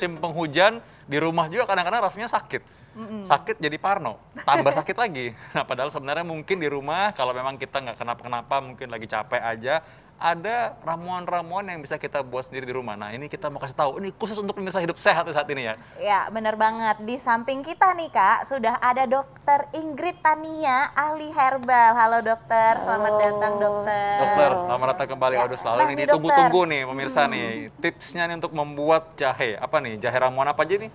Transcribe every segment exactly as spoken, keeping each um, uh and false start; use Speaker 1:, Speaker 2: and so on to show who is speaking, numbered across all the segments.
Speaker 1: musim penghujan, di rumah juga kadang-kadang rasanya sakit. Mm-mm. Sakit jadi parno, tambah sakit lagi. Nah, padahal sebenarnya mungkin di rumah, kalau memang kita nggak kenapa-kenapa, mungkin lagi capek aja, ada ramuan-ramuan yang bisa kita buat sendiri di rumah. Nah, ini kita mau kasih tahu, ini khusus untuk pemirsa hidup sehat saat ini ya.
Speaker 2: Ya, benar banget. Di samping kita nih Kak, sudah ada dokter Ingrid Tania, ahli herbal. Halo dokter, selamat
Speaker 3: Halo.
Speaker 2: datang dokter.
Speaker 1: Dokter, selamat datang kembali.
Speaker 2: Ya.
Speaker 1: Waduh, selalu
Speaker 2: Nah,
Speaker 1: ini
Speaker 2: nih,
Speaker 1: ditunggu-tunggu
Speaker 2: dokter.
Speaker 1: nih pemirsa hmm. nih. Tipsnya nih untuk membuat jahe. Apa nih? Jahe ramuan apa aja nih?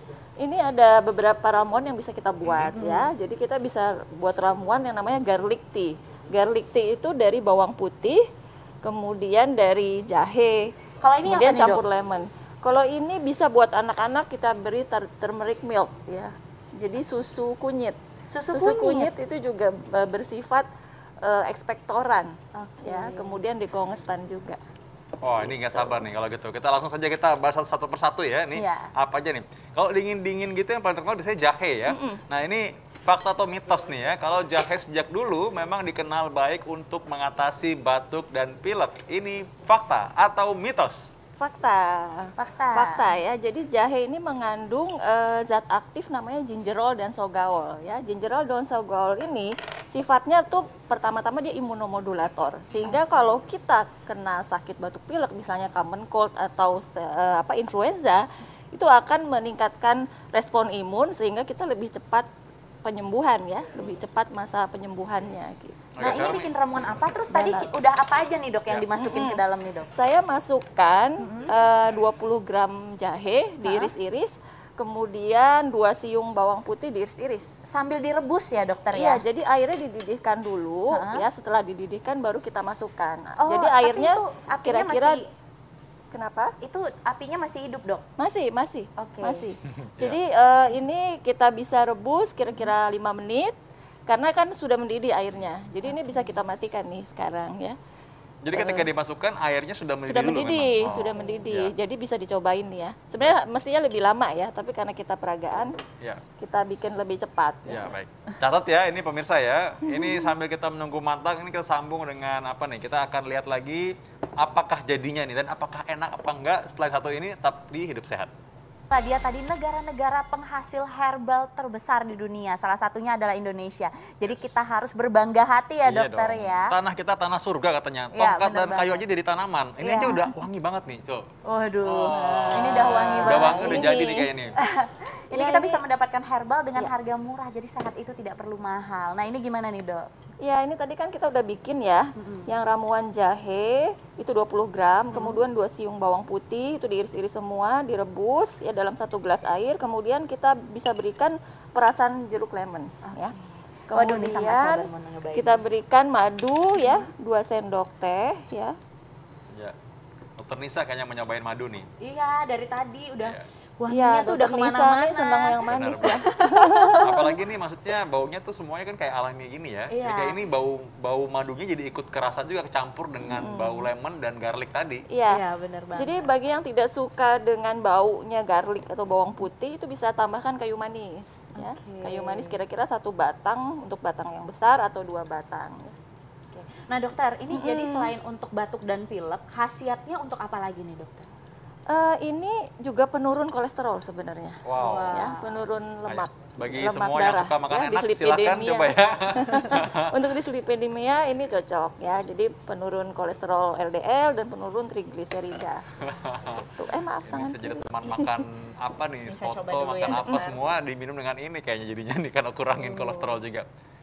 Speaker 3: Ini ada beberapa ramuan yang bisa kita buat
Speaker 2: Hmm.
Speaker 3: ya. Jadi kita bisa buat ramuan yang namanya garlic tea. Garlic tea itu dari bawang putih, kemudian dari jahe,
Speaker 2: Kalau ini
Speaker 3: kemudian
Speaker 2: apa nih,
Speaker 3: campur
Speaker 2: Dok?
Speaker 3: lemon. Kalau ini bisa buat anak-anak kita beri turmeric milk ya. Jadi susu kunyit.
Speaker 2: Susu
Speaker 3: kunyit.
Speaker 2: kunyit?
Speaker 3: itu juga uh, bersifat uh, ekspektoran.
Speaker 2: Oke.
Speaker 3: Ya, kemudian dikongestan juga.
Speaker 1: Oh, ini nggak sabar nih kalau gitu. Kita langsung saja kita bahas satu persatu ya. Nih,
Speaker 2: Iya.
Speaker 1: apa aja nih? Kalau dingin-dingin gitu yang paling terkenal biasanya jahe ya.
Speaker 3: Mm-mm.
Speaker 1: Nah, ini fakta atau mitos nih ya. Kalau jahe sejak dulu memang dikenal baik untuk mengatasi batuk dan pilek. Ini fakta atau mitos?
Speaker 3: Fakta.
Speaker 2: Fakta.
Speaker 3: Fakta ya. Jadi jahe ini mengandung eh, zat aktif namanya gingerol dan sogaol ya. Gingerol dan sogaol ini sifatnya tuh pertama-tama dia imunomodulator. Sehingga kalau kita kena sakit batuk pilek misalnya common cold atau eh, apa influenza, itu akan meningkatkan respon imun sehingga kita lebih cepat penyembuhan ya, lebih cepat masa penyembuhannya gitu.
Speaker 2: Nah, ini
Speaker 1: sekarang
Speaker 2: bikin
Speaker 1: nih.
Speaker 2: ramuan apa? Terus tadi
Speaker 3: Dalam.
Speaker 2: ki- udah apa aja nih dok yang
Speaker 1: Ya.
Speaker 2: dimasukin
Speaker 3: Mm-mm.
Speaker 2: ke dalam nih dok?
Speaker 3: Saya masukkan eh, dua puluh gram jahe diiris-iris, kemudian dua siung bawang putih diiris-iris.
Speaker 2: Sambil direbus ya dokter
Speaker 3: Iya,
Speaker 2: ya?
Speaker 3: jadi airnya dididihkan dulu,
Speaker 2: Ha?
Speaker 3: ya setelah dididihkan baru kita masukkan.
Speaker 2: Oh,
Speaker 3: jadi
Speaker 2: tapi
Speaker 3: airnya
Speaker 2: itu apinya
Speaker 3: kira-kira
Speaker 2: masih-
Speaker 3: kenapa?
Speaker 2: Itu apinya masih hidup dok?
Speaker 3: Masih, masih,
Speaker 2: Oke.
Speaker 3: masih. Jadi eh, ini kita bisa rebus kira-kira lima menit, karena kan sudah mendidih airnya. Jadi ini bisa kita matikan nih sekarang ya.
Speaker 1: Jadi ketika dimasukkan airnya sudah mendidih
Speaker 3: Sudah
Speaker 1: dulu
Speaker 3: mendidih,
Speaker 1: memang?
Speaker 3: sudah
Speaker 1: Oh,
Speaker 3: mendidih.
Speaker 1: ya.
Speaker 3: Jadi bisa dicobain nih ya. Sebenarnya mestinya lebih lama ya, tapi karena kita peragaan,
Speaker 1: Ya.
Speaker 3: kita bikin lebih cepat.
Speaker 1: Ya, baik. Catat ya, ini pemirsa ya. Ini sambil kita menunggu matang, ini kita sambung dengan apa nih? Kita akan lihat lagi apakah jadinya nih dan apakah enak apa enggak setelah satu ini tetap di Hidup Sehat.
Speaker 2: Dia tadi negara-negara penghasil herbal terbesar di dunia, salah satunya adalah Indonesia. Jadi
Speaker 1: Yes.
Speaker 2: kita harus berbangga hati ya
Speaker 1: Iya
Speaker 2: dokter
Speaker 1: dong.
Speaker 2: ya.
Speaker 1: Tanah kita tanah surga katanya.
Speaker 2: Iya,
Speaker 1: Tongkat
Speaker 2: bener
Speaker 1: dan kayu
Speaker 2: banget.
Speaker 1: aja dari tanaman. Ini
Speaker 2: Iya.
Speaker 1: aja udah wangi banget nih, Cok.
Speaker 2: Waduh,
Speaker 1: Oh.
Speaker 2: ini udah wangi
Speaker 1: Udah
Speaker 2: banget.
Speaker 1: wangi, udah
Speaker 2: ini.
Speaker 1: jadi nih kayaknya.
Speaker 2: Ini
Speaker 3: Ya,
Speaker 2: kita
Speaker 3: ini-
Speaker 2: bisa mendapatkan herbal dengan
Speaker 3: Ya.
Speaker 2: harga murah, jadi sehat itu tidak perlu mahal. Nah ini gimana nih dok?
Speaker 3: Ya ini tadi kan kita udah bikin ya, yang ramuan jahe itu dua puluh gram, kemudian dua siung bawang putih itu diiris-iris semua, direbus ya dalam satu gelas air, kemudian kita bisa berikan perasan jeruk lemon ya.
Speaker 2: Waduh, ini sangat sabar
Speaker 3: Kemudian
Speaker 2: mau nyobain.
Speaker 3: kita berikan madu ya, dua sendok teh ya.
Speaker 1: Ya. Dokter Nisa kayaknya mau nyobain madu nih.
Speaker 2: Iya dari tadi udah
Speaker 1: Iya.
Speaker 2: wanginya
Speaker 3: Iya,
Speaker 2: tuh udah
Speaker 3: Dokter Nisa
Speaker 2: kemana-mana.
Speaker 3: nih senang yang manis
Speaker 1: Benar
Speaker 3: ya.
Speaker 1: Apalagi nih maksudnya baunya tuh semuanya kan kayak alami gini ya.
Speaker 2: Iya.
Speaker 1: Jadi kayak ini bau bau madunya jadi ikut kerasa juga kecampur dengan bau lemon dan garlic tadi.
Speaker 3: Iya.
Speaker 2: Iya benar banget.
Speaker 3: Jadi bagi yang tidak suka dengan baunya garlic atau bawang putih itu bisa tambahkan kayu manis ya.
Speaker 2: Oke.
Speaker 3: Kayu manis kira-kira satu batang untuk batang yang besar atau dua batang. ya.
Speaker 2: Oke. Nah dokter, ini jadi selain untuk batuk dan pilek, khasiatnya untuk apa lagi nih dokter?
Speaker 3: Eh, ini juga penurun kolesterol sebenarnya.
Speaker 1: Wow.
Speaker 3: Ya, penurun lemak.
Speaker 1: Ayo, bagi
Speaker 3: lemak
Speaker 1: semua yang
Speaker 3: darah,
Speaker 1: suka makan
Speaker 3: ya,
Speaker 1: enak silakan
Speaker 3: dislipidemia.
Speaker 1: coba ya.
Speaker 3: Untuk dislipidemia ini cocok ya. Jadi penurun kolesterol L D L dan penurun trigliserida. Tuh, eh maaf
Speaker 1: Ini
Speaker 3: tangan
Speaker 1: bisa jadi
Speaker 3: kiri.
Speaker 1: teman makan apa nih,
Speaker 2: Bisa coba
Speaker 1: soto,
Speaker 2: dulu
Speaker 1: makan
Speaker 2: ya,
Speaker 1: apa
Speaker 2: dokter.
Speaker 1: semua diminum dengan ini kayaknya jadinya nih karena kurangin kolesterol juga.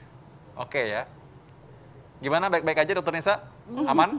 Speaker 1: Oke ya. Gimana, baik-baik aja Dokter Nisa? Aman?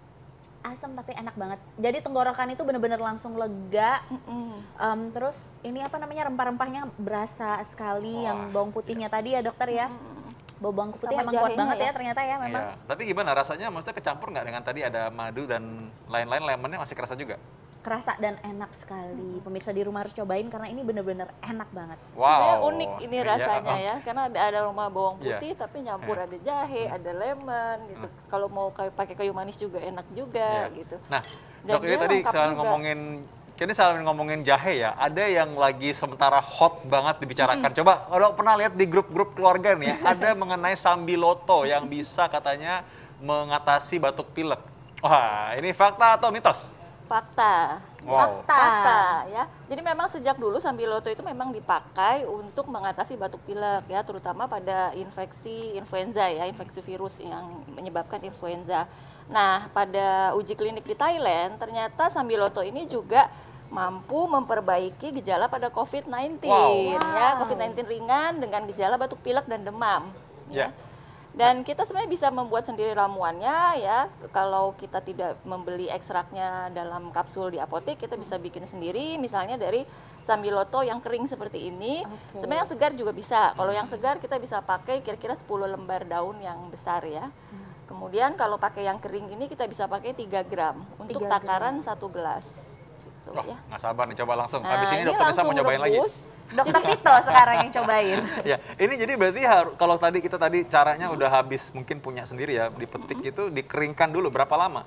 Speaker 2: Asam tapi enak banget. Jadi tenggorokan itu benar-benar langsung lega.
Speaker 3: Mm-mm.
Speaker 2: Em, terus ini apa namanya rempah-rempahnya berasa sekali
Speaker 1: Wah,
Speaker 2: yang bawang putihnya tadi ya dokter ya. Bau bawang putih
Speaker 3: Sama
Speaker 2: emang kuat
Speaker 3: jahenya
Speaker 2: banget ya.
Speaker 3: ya.
Speaker 2: ternyata ya memang.
Speaker 1: Iya. Tapi gimana rasanya? Maksudnya kecampur nggak dengan tadi ada madu dan lain-lain, lemonnya masih kerasa juga?
Speaker 2: Kerasa dan enak sekali. Pemirsa di rumah harus cobain karena ini benar-benar enak banget.
Speaker 3: Sebenarnya
Speaker 1: Wow.
Speaker 3: unik ini
Speaker 1: Iya.
Speaker 3: rasanya ya, karena ada ada aroma bawang
Speaker 1: Iya.
Speaker 3: putih tapi nyampur
Speaker 1: Iya.
Speaker 3: ada jahe, ada lemon gitu. Kalau mau kayak pakai kayu manis juga enak juga
Speaker 1: Iya.
Speaker 3: gitu.
Speaker 1: Nah,
Speaker 3: Dan
Speaker 1: Dok, ini
Speaker 3: dia
Speaker 1: tadi
Speaker 3: lengkap
Speaker 1: saya
Speaker 3: juga.
Speaker 1: ngomongin, ini saya ngomongin jahe ya. Ada yang lagi sementara hot banget dibicarakan. Coba kalau pernah lihat di grup-grup keluarga nih ya, ada mengenai sambiloto yang bisa katanya mengatasi batuk pilek. Wah, ini fakta atau mitos?
Speaker 3: Fakta.
Speaker 1: Wow.
Speaker 2: Fakta.
Speaker 3: Fakta ya. Jadi memang sejak dulu Sambiloto itu memang dipakai untuk mengatasi batuk pilek ya, terutama pada infeksi influenza ya, infeksi virus yang menyebabkan influenza. Nah, pada uji klinik di Thailand ternyata Sambiloto ini juga mampu memperbaiki gejala pada COVID sembilan belas
Speaker 1: Wow.
Speaker 3: ya, COVID sembilan belas ringan dengan gejala batuk pilek dan demam
Speaker 1: Ya.
Speaker 3: ya. Dan kita sebenarnya bisa membuat sendiri ramuannya ya. Kalau kita tidak membeli ekstraknya dalam kapsul di apotek, kita bisa bikin sendiri. Misalnya dari Sambiloto yang kering seperti ini.
Speaker 2: Oke.
Speaker 3: Sebenarnya yang segar juga bisa. Kalau yang segar kita bisa pakai kira-kira sepuluh lembar daun yang besar ya. Kemudian kalau pakai yang kering ini kita bisa pakai tiga gram untuk
Speaker 2: tiga gram.
Speaker 3: takaran satu gelas. Gitu
Speaker 1: Wah,
Speaker 3: ya.
Speaker 1: nggak sabar nih coba langsung.
Speaker 3: Nah,
Speaker 1: Habis ini dokter Nisa mau
Speaker 3: langsung
Speaker 1: nyobain lagi.
Speaker 3: rebus.
Speaker 2: Dokter Vito sekarang yang cobain.
Speaker 1: Ya, ini jadi berarti haru- kalau tadi kita tadi caranya udah habis mungkin punya sendiri ya, dipetik itu dikeringkan dulu berapa lama?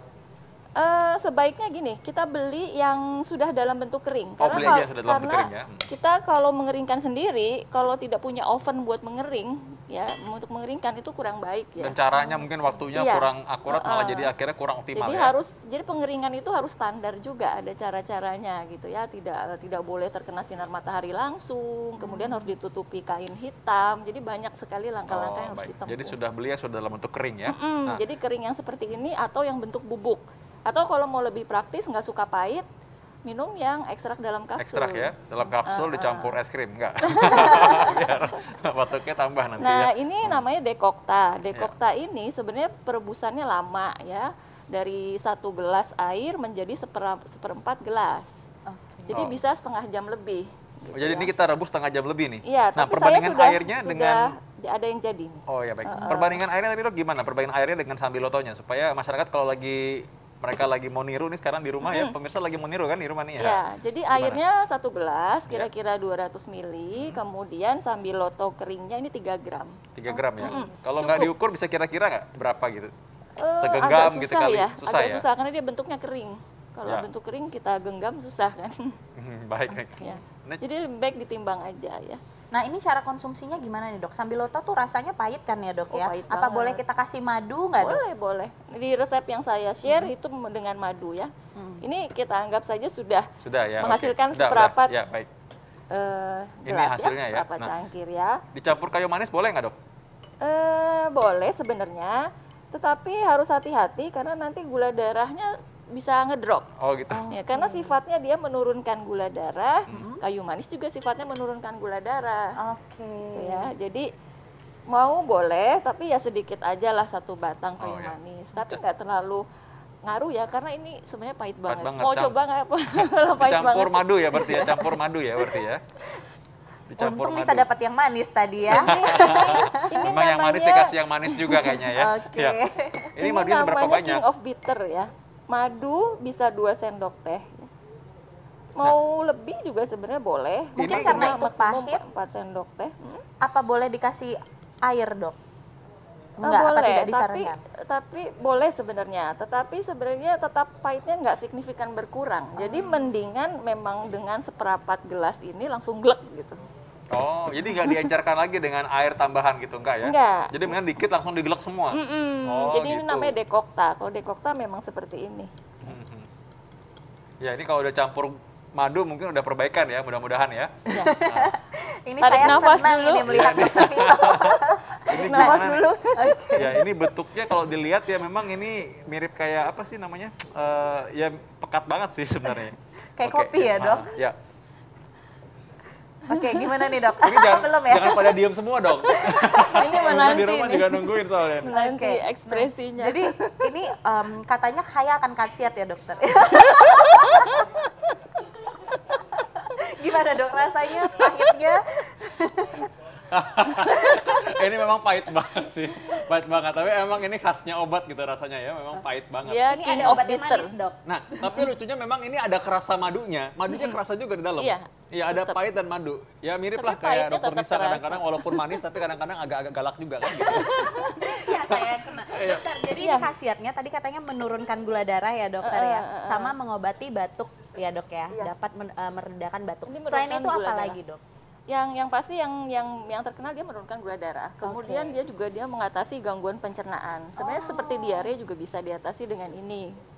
Speaker 3: Eh, sebaiknya gini, kita beli yang sudah dalam bentuk kering.
Speaker 1: Oh, beli
Speaker 3: kal-
Speaker 1: aja sudah dalam bentuk
Speaker 3: karena
Speaker 1: kering ya. Hmm.
Speaker 3: kita kalau mengeringkan sendiri, kalau tidak punya oven buat mengering, ya untuk mengeringkan itu kurang baik ya.
Speaker 1: Dan caranya mungkin waktunya
Speaker 3: Iya.
Speaker 1: kurang akurat malah
Speaker 3: Heeh.
Speaker 1: jadi akhirnya kurang optimal
Speaker 3: Jadi
Speaker 1: ya.
Speaker 3: harus, jadi pengeringan itu harus standar juga, ada cara-caranya gitu ya. Tidak tidak boleh terkena sinar matahari langsung, kemudian harus ditutupi kain hitam. Jadi banyak sekali langkah-langkah yang
Speaker 1: Oh,
Speaker 3: harus
Speaker 1: baik.
Speaker 3: ditempuh.
Speaker 1: Jadi sudah beli yang sudah dalam bentuk kering ya.
Speaker 3: Mm,
Speaker 1: Nah,
Speaker 3: Jadi kering yang seperti ini atau yang bentuk bubuk. Atau kalau mau lebih praktis, nggak suka pahit, minum yang ekstrak dalam kapsul.
Speaker 1: ekstrak ya, dalam kapsul
Speaker 3: Uh, uh.
Speaker 1: dicampur es krim, enggak? Biar batuknya tambah nanti
Speaker 3: Nah,
Speaker 1: ya.
Speaker 3: ini namanya dekokta. Dekokta ini sebenarnya perebusannya lama ya. Dari satu gelas air menjadi sepera- seperempat gelas.
Speaker 2: Oke.
Speaker 3: Jadi
Speaker 1: Oh.
Speaker 3: bisa setengah jam lebih.
Speaker 1: Oh,
Speaker 3: gitu
Speaker 1: jadi
Speaker 3: ya.
Speaker 1: ini kita rebus setengah jam lebih nih.
Speaker 3: Iya,
Speaker 1: Nah,
Speaker 3: tapi saya
Speaker 1: perbandingan
Speaker 3: sudah,
Speaker 1: airnya
Speaker 3: sudah
Speaker 1: dengan
Speaker 3: ada yang jadi nih.
Speaker 1: Oh ya baik. Perbandingan airnya tadi dok gimana? Perbandingan airnya dengan Sambilotonya supaya masyarakat kalau lagi mereka lagi mau niru nih sekarang di rumah ya, pemirsa lagi mau niru kan di rumah nih ya.
Speaker 3: Ya, jadi
Speaker 1: Gimana?
Speaker 3: airnya satu gelas kira-kira dua ratus mili, kemudian Sambiloto keringnya ini tiga gram.
Speaker 1: tiga gram ya.
Speaker 3: Mm-mm.
Speaker 1: Kalau
Speaker 3: Cukup.
Speaker 1: nggak diukur bisa kira-kira nggak berapa gitu?
Speaker 3: Eh,
Speaker 1: Segenggam
Speaker 3: agak
Speaker 1: gitu
Speaker 3: susah
Speaker 1: kali.
Speaker 3: ya,
Speaker 1: Susah
Speaker 3: agak
Speaker 1: ya?
Speaker 3: susah karena dia bentuknya kering. Kalau
Speaker 1: Ya.
Speaker 3: bentuk kering kita genggam susah kan.
Speaker 1: Hmm, baik. baik.
Speaker 3: ya.
Speaker 1: Nah,
Speaker 3: Jadi lebih baik ditimbang aja ya.
Speaker 2: Nah ini cara konsumsinya gimana nih dok? Sambiloto tuh rasanya pahit kan ya dok
Speaker 3: Oh,
Speaker 2: ya?
Speaker 3: pahit
Speaker 2: Apa
Speaker 3: banget.
Speaker 2: boleh kita kasih madu nggak dok?
Speaker 3: Boleh, boleh. Di resep yang saya share itu dengan madu ya. Ini kita anggap saja sudah
Speaker 1: sudah ya. oke.
Speaker 3: menghasilkan
Speaker 1: Udah, udah.
Speaker 3: seperempat
Speaker 1: Ya baik.
Speaker 3: eh,
Speaker 1: Ini
Speaker 3: gelas
Speaker 1: hasilnya ya.
Speaker 3: seperempat
Speaker 1: Nah.
Speaker 3: cangkir ya.
Speaker 1: Dicampur kayu manis boleh nggak dok?
Speaker 3: Eh, boleh sebenarnya, tetapi harus hati-hati karena nanti gula darahnya bisa ngedrop.
Speaker 1: Oh gitu.
Speaker 3: Ya, karena sifatnya dia menurunkan gula darah, kayu manis juga sifatnya menurunkan gula darah.
Speaker 2: Oke.
Speaker 3: Gitu ya. Jadi mau boleh, tapi ya sedikit aja lah satu batang
Speaker 1: Oh,
Speaker 3: kayu
Speaker 1: ya.
Speaker 3: manis. Tapi nggak terlalu ngaruh ya, karena ini sebenarnya pahit banget.
Speaker 1: banget,
Speaker 3: Mau
Speaker 1: cam-
Speaker 3: coba nggak apa? Kalau pahit
Speaker 1: Dicampur
Speaker 3: banget.
Speaker 1: madu ya berarti ya. Campur madu ya berarti ya. Dicampur
Speaker 2: Untung bisa
Speaker 1: madu.
Speaker 2: dapat yang manis tadi ya.
Speaker 3: Ini
Speaker 1: Memang yang manis
Speaker 3: namanya-
Speaker 1: dikasih yang manis juga kayaknya ya.
Speaker 2: Oke.
Speaker 1: Ya. Ini madunya seberapa
Speaker 3: namanya
Speaker 1: banyak?
Speaker 3: King of Bitter ya. Madu bisa dua sendok teh. Mau lebih juga sebenarnya boleh.
Speaker 2: Mungkin
Speaker 1: Ini
Speaker 2: karena
Speaker 3: Cuma
Speaker 2: itu
Speaker 3: maksimum
Speaker 2: pahit.
Speaker 3: empat sendok teh. Hmm?
Speaker 2: Apa boleh dikasih air dok?
Speaker 3: Eh,
Speaker 2: Enggak, apa
Speaker 3: boleh,
Speaker 2: tidak
Speaker 3: tapi
Speaker 2: disarankan?
Speaker 3: tapi boleh sebenarnya. Tetapi sebenarnya tetap pahitnya nggak signifikan berkurang. Jadi
Speaker 2: Ah.
Speaker 3: mendingan memang dengan seperempat gelas ini langsung glek gitu.
Speaker 1: Oh, jadi nggak diencerkan lagi dengan air tambahan gitu enggak ya?
Speaker 3: Enggak.
Speaker 1: Jadi mendingan dikit langsung digelek semua.
Speaker 3: Mm-mm.
Speaker 1: Oh,
Speaker 3: Jadi ini
Speaker 1: gitu.
Speaker 3: namanya dekokta. Kalau dekokta memang seperti ini.
Speaker 1: Mhm. Ya ini kalau udah campur madu mungkin udah perbaikan ya, mudah-mudahan ya.
Speaker 3: Ya.
Speaker 2: Ini
Speaker 3: Tarik
Speaker 2: saya
Speaker 3: nafas
Speaker 2: senang
Speaker 3: dulu.
Speaker 2: ini melihat dokter Vito.
Speaker 1: Ini
Speaker 3: Nafas
Speaker 1: gimana?
Speaker 3: dulu.
Speaker 1: Ya ini bentuknya kalau dilihat ya memang ini mirip kayak apa sih namanya? Eh, ya pekat banget sih sebenarnya.
Speaker 2: Kayak
Speaker 1: Oke,
Speaker 2: kopi ya, Dok?
Speaker 1: ah, Ya.
Speaker 2: Oke, gimana nih dok?
Speaker 1: Ini jangan,
Speaker 2: Belum ya?
Speaker 1: jangan pada diam semua dong.
Speaker 3: Ini
Speaker 1: Pemirsa
Speaker 3: menanti
Speaker 1: di rumah
Speaker 3: nih.
Speaker 1: juga nungguin soalnya.
Speaker 3: Menanti
Speaker 2: Oke.
Speaker 3: ekspresinya.
Speaker 2: Jadi ini em, katanya kaya akan khasiat ya dokter. Gimana dok rasanya, pahitnya?
Speaker 1: Ini memang pahit banget sih, pahit banget. Tapi emang ini khasnya obat gitu rasanya ya, memang pahit banget.
Speaker 3: Ya,
Speaker 2: Ini
Speaker 3: King
Speaker 2: ada
Speaker 3: of
Speaker 2: obat yang
Speaker 3: Bitter.
Speaker 2: manis dok.
Speaker 1: Nah, tapi lucunya memang ini ada kerasa madunya. Madunya kerasa juga di dalam.
Speaker 3: Iya,
Speaker 1: Iya, ada
Speaker 3: tetep.
Speaker 1: pahit dan madu. Ya mirip
Speaker 3: Tapi
Speaker 1: lah kayak
Speaker 3: pahitnya
Speaker 1: dokter
Speaker 3: tetap
Speaker 1: Nisa
Speaker 3: terasa.
Speaker 1: kadang-kadang walaupun manis tapi kadang-kadang agak-agak galak juga kan gitu.
Speaker 2: Ya saya kena. Dokter, jadi
Speaker 3: Iya.
Speaker 2: ini khasiatnya tadi katanya menurunkan gula darah ya dokter
Speaker 3: Eh,
Speaker 2: ya,
Speaker 3: eh, eh,
Speaker 2: sama mengobati batuk ya dok ya,
Speaker 3: Iya.
Speaker 2: dapat men- eh, meredakan batuk.
Speaker 3: Ini
Speaker 2: Selain
Speaker 3: menurunkan
Speaker 2: itu
Speaker 3: gula
Speaker 2: apa
Speaker 3: darah.
Speaker 2: lagi dok?
Speaker 3: Yang yang pasti yang yang yang terkenal dia menurunkan gula darah. Kemudian
Speaker 2: Oke.
Speaker 3: dia juga dia mengatasi gangguan pencernaan. Sebenarnya
Speaker 2: Oh.
Speaker 3: seperti diare juga bisa diatasi dengan ini.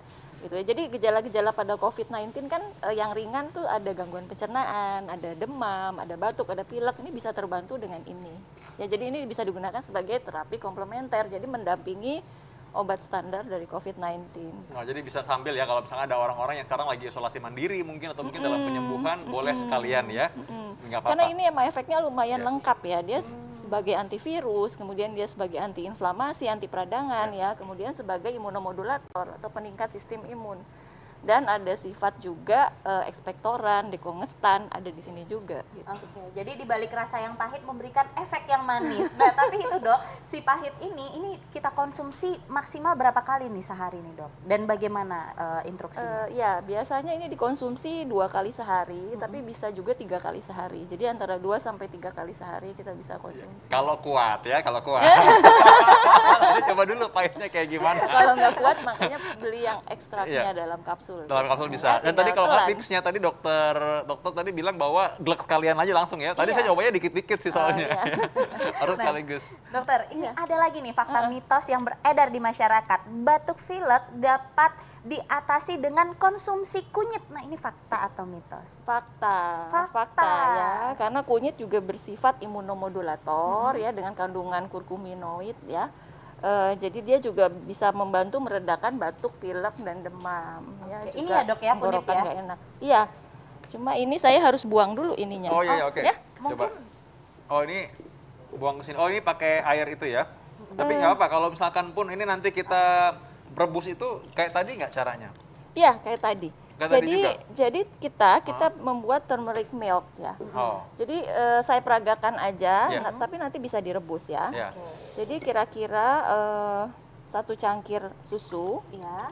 Speaker 3: gitu ya. Jadi gejala-gejala pada covid sembilan belas kan eh, yang ringan tuh ada gangguan pencernaan, ada demam, ada batuk, ada pilek, ini bisa terbantu dengan ini. Ya jadi ini bisa digunakan sebagai terapi komplementer, jadi mendampingi obat standar dari covid sembilan belas.
Speaker 1: Nah, jadi bisa sambil ya kalau misalnya ada orang-orang yang sekarang lagi isolasi mandiri mungkin atau mungkin dalam penyembuhan
Speaker 3: Mm-mm.
Speaker 1: boleh sekalian ya.
Speaker 3: Mm-mm.
Speaker 1: Nggak apa-apa.
Speaker 3: Karena ini emang efeknya lumayan
Speaker 1: Ya.
Speaker 3: lengkap ya. Dia sebagai antivirus, kemudian dia sebagai antiinflamasi, anti peradangan ya, kemudian sebagai imunomodulator atau peningkat sistem imun. Dan ada sifat juga eh, ekspektoran, dekongestan ada di sini juga gitu.
Speaker 2: Oke, jadi di balik rasa yang pahit memberikan efek yang manis. Nah, tapi itu dok, si pahit ini, ini kita konsumsi maksimal berapa kali nih sehari nih dok? Dan bagaimana uh, instruksinya?
Speaker 3: Eh, ya biasanya ini dikonsumsi dua kali sehari, tapi bisa juga tiga kali sehari. Jadi antara dua sampai tiga kali sehari kita bisa konsumsi.
Speaker 1: Kalau kuat ya, kalau kuat. Jadi coba dulu pahitnya kayak gimana.
Speaker 3: Kalau nggak kuat makanya beli yang ekstraknya
Speaker 1: Iya.
Speaker 3: dalam kapsul.
Speaker 1: Dalam kapsul bisa.
Speaker 3: Ya,
Speaker 1: Dan tadi
Speaker 3: tinggal
Speaker 1: kalau nggak
Speaker 3: telan.
Speaker 1: tipsnya tadi dokter dokter tadi bilang bahwa glek sekalian aja langsung ya. Tadi
Speaker 3: Iya.
Speaker 1: saya cobanya dikit-dikit sih soalnya.
Speaker 3: Oh, iya.
Speaker 1: Harus
Speaker 2: Nah,
Speaker 1: sekaligus.
Speaker 2: Dokter, ini
Speaker 3: Iya.
Speaker 2: ada lagi nih fakta mitos yang beredar di masyarakat. Batuk pilek dapat diatasi dengan konsumsi kunyit. Nah, ini fakta atau mitos?
Speaker 3: Fakta,
Speaker 2: Fakta.
Speaker 3: ya, karena kunyit juga bersifat imunomodulator ya dengan kandungan kurkuminoid ya. Eh, jadi dia juga bisa membantu meredakan batuk, pilek dan demam. Ya,
Speaker 2: Oke,
Speaker 3: juga
Speaker 2: ini ya, Dok, ya, kunyit
Speaker 3: tenggorokan
Speaker 2: ya?
Speaker 3: nggak enak. Iya, cuma ini saya harus buang dulu ininya.
Speaker 1: Oh iya, iya,
Speaker 2: Oh,
Speaker 1: oke.
Speaker 3: ya,
Speaker 1: Coba.
Speaker 2: mungkin.
Speaker 1: Oh ini buang ke sini. Oh ini pakai air itu ya. Tapi
Speaker 3: Eh.
Speaker 1: nggak apa kalau misalkan pun ini nanti kita rebus itu kayak tadi nggak caranya?
Speaker 3: Iya kayak tadi.
Speaker 1: Kayak tadi
Speaker 3: jadi
Speaker 1: juga?
Speaker 3: jadi kita kita membuat turmeric milk ya.
Speaker 1: Oh.
Speaker 3: Jadi eh, saya peragakan aja,
Speaker 1: Iya.
Speaker 3: na- tapi nanti bisa direbus ya.
Speaker 1: Ya.
Speaker 3: Jadi kira-kira eh, satu cangkir susu.
Speaker 2: Ya.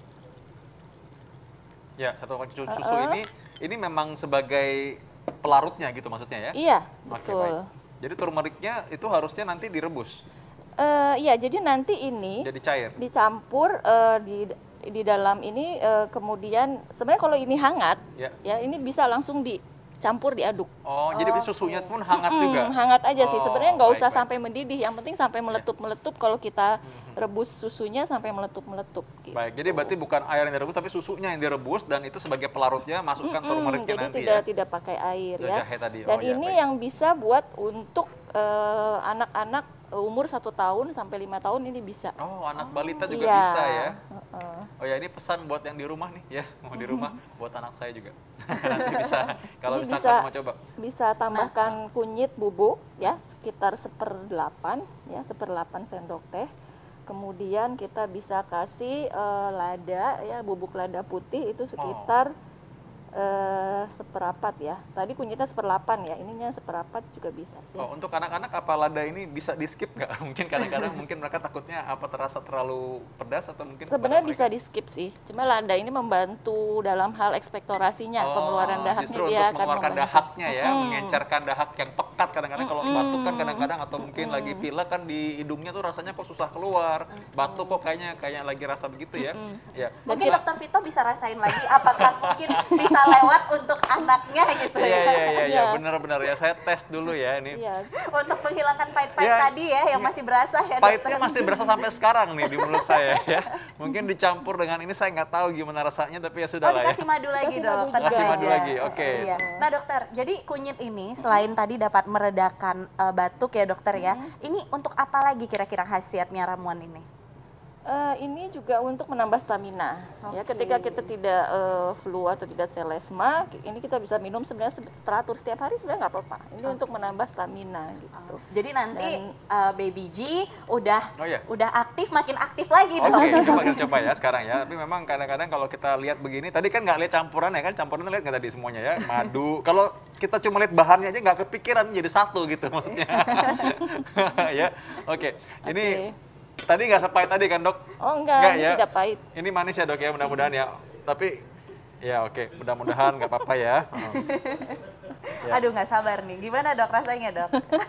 Speaker 1: Ya, satu pakai susu
Speaker 3: Uh-uh.
Speaker 1: ini ini memang sebagai pelarutnya gitu maksudnya ya?
Speaker 3: Iya,
Speaker 1: Oke,
Speaker 3: betul.
Speaker 1: baik. Jadi turmeriknya itu harusnya nanti direbus,
Speaker 3: Eh, iya, jadi nanti ini
Speaker 1: jadi cair.
Speaker 3: dicampur eh, di di dalam ini eh, kemudian sebenarnya kalau ini hangat
Speaker 1: Ya.
Speaker 3: ya ini bisa langsung dicampur diaduk.
Speaker 1: Oh, jadi susunya pun hangat
Speaker 3: Mm,
Speaker 1: juga.
Speaker 3: hangat aja sih.
Speaker 1: Oh,
Speaker 3: Sebenarnya nggak
Speaker 1: baik,
Speaker 3: usah
Speaker 1: baik.
Speaker 3: sampai mendidih. Yang penting sampai meletup-meletup. Kalau kita rebus susunya sampai meletup-meletup. Gitu.
Speaker 1: Baik, jadi berarti bukan air yang direbus tapi susunya yang direbus dan itu sebagai pelarutnya masukkan
Speaker 3: Mm-mm,
Speaker 1: turmeriknya
Speaker 3: jadi
Speaker 1: nanti
Speaker 3: tidak
Speaker 1: ya.
Speaker 3: tidak pakai air
Speaker 1: Dan
Speaker 3: ya.
Speaker 1: jahe tadi.
Speaker 3: Dan
Speaker 1: Oh, ya,
Speaker 3: ini
Speaker 1: baik.
Speaker 3: yang bisa buat untuk eh, anak-anak umur satu tahun sampai lima tahun ini bisa.
Speaker 1: Oh, anak balita juga
Speaker 3: Iya.
Speaker 1: bisa ya.
Speaker 3: Heeh.
Speaker 1: Oh ya, ini pesan buat yang di rumah nih ya, mau di rumah buat anak saya juga. Nanti bisa kalau
Speaker 3: Ini
Speaker 1: misalkan
Speaker 3: bisa-
Speaker 1: mau coba.
Speaker 3: Bisa tambahkan kunyit bubuk ya sekitar seperdelapan ya seperdelapan sendok teh. Kemudian kita bisa kasih eh, lada ya bubuk lada putih itu sekitar eh, seperapat ya. Tadi kunyitnya seperdelapan ya, ininya seperapat juga bisa. Ya.
Speaker 1: Oh, untuk anak-anak apa lada ini bisa di skip nggak? Mungkin kadang-kadang mungkin mereka takutnya apa terasa terlalu pedas atau mungkin
Speaker 3: Sebenarnya
Speaker 1: kepada
Speaker 3: bisa
Speaker 1: mereka-
Speaker 3: di skip sih. Cuma lada ini membantu dalam hal ekspektorasinya,
Speaker 1: Oh,
Speaker 3: pengeluaran dahaknya
Speaker 1: justru
Speaker 3: dia
Speaker 1: untuk
Speaker 3: akan
Speaker 1: mengeluarkan
Speaker 3: membantu.
Speaker 1: dahaknya ya,
Speaker 3: Mm-mm.
Speaker 1: mengencerkan dahak yang pekat kadang-kadang kalau batuk kan kadang-kadang atau mungkin lagi pilek kan di hidungnya tuh rasanya kok susah keluar, batuk kok kayaknya kayak lagi rasa begitu ya. Ya.
Speaker 3: Dan
Speaker 2: Mungkin
Speaker 3: kita-
Speaker 2: dokter Vito bisa rasain lagi apakah mungkin bisa lewat untuk anaknya gitu
Speaker 1: Iya
Speaker 2: ya.
Speaker 1: iya iya iya
Speaker 3: Iya.
Speaker 1: benar-benar ya. Saya tes dulu ya ini.
Speaker 3: Iya.
Speaker 2: Untuk menghilangkan pahit-pahit
Speaker 1: Ya.
Speaker 2: tadi ya yang masih berasa ya
Speaker 1: Pahitnya
Speaker 2: dokter.
Speaker 1: masih berasa sampai sekarang nih di mulut saya ya. Mungkin dicampur dengan ini saya nggak tahu gimana rasanya tapi ya sudah
Speaker 2: Oh
Speaker 1: lah ya.
Speaker 2: dikasih madu lagi
Speaker 3: Dikasih
Speaker 2: dok.
Speaker 3: madu
Speaker 2: tenang
Speaker 1: juga. Kasih madu
Speaker 2: aja.
Speaker 1: lagi, oke.
Speaker 2: Iya. Nah dokter, jadi kunyit ini selain tadi dapat meredakan eh, batuk ya dokter ya. Ini untuk apa lagi kira-kira khasiatnya ramuan ini?
Speaker 3: Eh, ini juga untuk menambah stamina. Ya,
Speaker 2: Oke.
Speaker 3: ketika kita tidak eh, flu atau tidak selesma, ini kita bisa minum sebenarnya se- teratur setiap hari sebenarnya nggak apa-apa. Ini untuk menambah stamina gitu.
Speaker 2: Jadi nanti
Speaker 3: Dan-
Speaker 2: eh, Baby G udah
Speaker 1: Oh, iya.
Speaker 2: udah aktif makin aktif lagi
Speaker 1: Oke,
Speaker 2: dong.
Speaker 1: coba kita coba ya sekarang ya. Tapi memang kadang-kadang kalau kita lihat begini, tadi kan nggak lihat campuran ya kan, campurannya lihat nggak tadi semuanya ya, madu. Kalau kita cuma lihat bahannya aja nggak kepikiran jadi satu gitu maksudnya. Ya, oke. Ini tadi nggak sepahit tadi kan dok?
Speaker 3: Oh enggak,
Speaker 1: Nggak
Speaker 3: ini
Speaker 1: ya?
Speaker 3: tidak pahit.
Speaker 1: Ini manis ya dok ya, mudah-mudahan ya. Tapi ya oke, mudah-mudahan nggak apa-apa ya. Oh. Ya.
Speaker 2: Aduh nggak sabar nih. Gimana dok rasanya dok?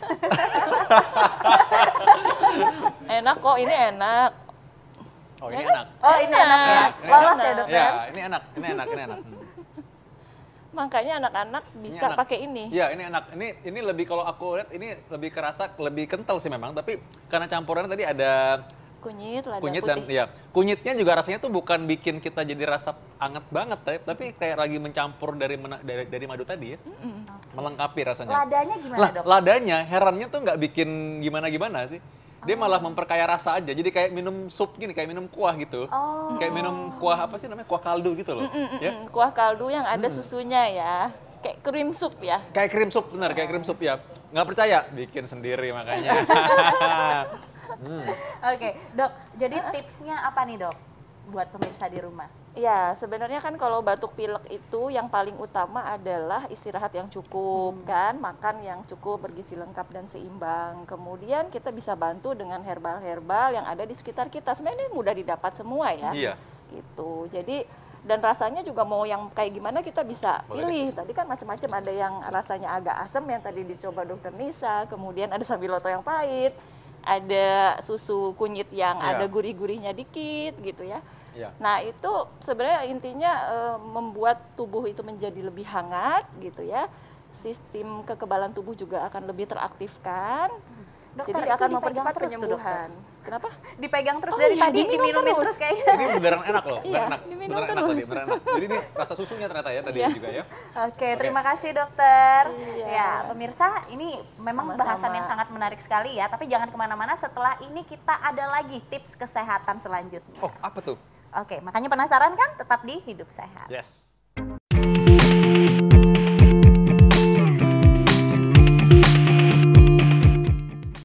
Speaker 3: Enak kok, ini enak.
Speaker 1: Oh ini
Speaker 3: Ya kan?
Speaker 1: enak.
Speaker 2: Oh ini enak ya.
Speaker 3: Enak.
Speaker 1: Ini
Speaker 2: Lolos
Speaker 3: enak.
Speaker 2: ya dokter?
Speaker 1: Ya, ini enak, ini enak, ini enak. Hmm.
Speaker 3: Makanya anak-anak bisa
Speaker 1: enak.
Speaker 3: pakai ini.
Speaker 1: Iya, ini enak. Ini ini lebih kalau aku lihat ini lebih kerasa lebih kental sih memang, tapi karena campurannya tadi ada
Speaker 3: kunyit, lada
Speaker 1: Kunyit dan
Speaker 3: putih.
Speaker 1: ya, kunyitnya juga rasanya tuh bukan bikin kita jadi rasa anget banget, tapi, tapi kayak lagi mencampur dari mena- dari, dari madu tadi ya. Melengkapi rasanya.
Speaker 2: Ladanya gimana
Speaker 1: Lah,
Speaker 2: dok?
Speaker 1: ladanya herannya tuh nggak bikin gimana-gimana sih. Dia malah memperkaya rasa aja. Jadi kayak minum sup gini, kayak minum kuah gitu.
Speaker 2: Oh.
Speaker 1: Kayak minum kuah apa sih namanya? Kuah kaldu gitu loh. Ya.
Speaker 3: Mm, kuah kaldu yang ada susunya ya, kayak krim sup ya.
Speaker 1: Kayak krim sup, bener, kayak krim sup ya. Nggak percaya? Bikin sendiri makanya. Hmm.
Speaker 2: Oke, dok. Jadi tipsnya apa nih dok buat pemirsa di rumah?
Speaker 3: Ya, sebenarnya kan kalau batuk pilek itu yang paling utama adalah istirahat yang cukup, kan, makan yang cukup, bergizi lengkap dan seimbang. Kemudian kita bisa bantu dengan herbal-herbal yang ada di sekitar kita. Sebenarnya ini mudah didapat semua ya.
Speaker 1: Iya.
Speaker 3: Gitu. Jadi dan rasanya juga mau yang kayak gimana kita bisa
Speaker 1: Boleh
Speaker 3: pilih. Tadi kan macam-macam, ada yang rasanya agak asam yang tadi dicoba dokter Nisa, kemudian ada sambiloto yang pahit, ada susu kunyit yang
Speaker 1: Iya.
Speaker 3: ada gurih-gurihnya dikit gitu ya.
Speaker 1: Iya.
Speaker 3: Nah itu sebenarnya intinya eh, membuat tubuh itu menjadi lebih hangat gitu ya. Sistem kekebalan tubuh juga akan lebih teraktifkan.
Speaker 2: Dokter,
Speaker 3: Jadi
Speaker 2: itu
Speaker 3: akan
Speaker 2: dipegang
Speaker 3: mempercepat
Speaker 2: terus tuh,
Speaker 3: penyembuhan. Kenapa?
Speaker 2: Dipegang terus
Speaker 3: Oh
Speaker 2: dari
Speaker 3: iya,
Speaker 2: tadi
Speaker 3: diminum
Speaker 2: diminumin
Speaker 3: terus.
Speaker 2: terus, kayaknya.
Speaker 1: Ini beneran enak loh,
Speaker 3: Iya,
Speaker 1: beneran enak.
Speaker 3: diminum
Speaker 1: Beneran enak
Speaker 3: terus.
Speaker 1: tadi, beneran enak. Jadi ini rasa susunya ternyata ya tadi
Speaker 3: Iya.
Speaker 1: juga ya.
Speaker 2: Oke, terima kasih dokter.
Speaker 3: Iya.
Speaker 2: Ya, pemirsa, ini memang
Speaker 3: Sama-sama.
Speaker 2: bahasan yang sangat menarik sekali ya. Tapi jangan kemana-mana, setelah ini kita ada lagi tips kesehatan selanjutnya.
Speaker 1: Oh, apa tuh?
Speaker 2: Oke, makanya penasaran kan? Tetap di Hidup Sehat.
Speaker 1: Yes.